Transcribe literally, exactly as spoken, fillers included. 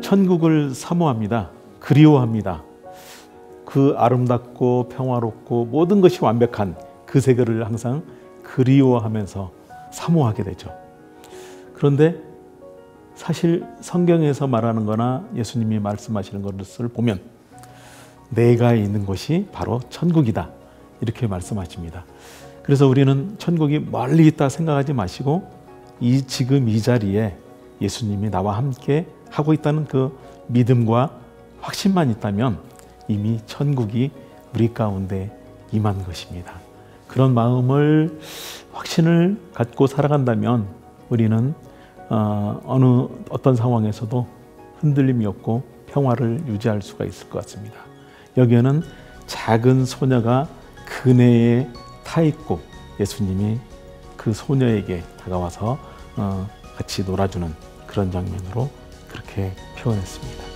천국을 사모합니다. 그리워합니다. 그 아름답고 평화롭고 모든 것이 완벽한 그 세계를 항상 그리워하면서 사모하게 되죠. 그런데 사실 성경에서 말하는 거나 예수님이 말씀하시는 것을 보면 내가 있는 곳이 바로 천국이다, 이렇게 말씀하십니다. 그래서 우리는 천국이 멀리 있다 생각하지 마시고 이 지금 이 자리에 예수님이 나와 함께 하고 있다는 그 믿음과 확신만 있다면 이미 천국이 우리 가운데 임한 것입니다. 그런 마음을, 확신을 갖고 살아간다면 우리는 어, 어느 어떤 상황에서도 흔들림이 없고 평화를 유지할 수가 있을 것 같습니다. 여기에는 작은 소녀가 그네에 타 있고 예수님이 그 소녀에게 다가와서 어, 같이 놀아주는 그런 장면으로 그렇게 표현했습니다.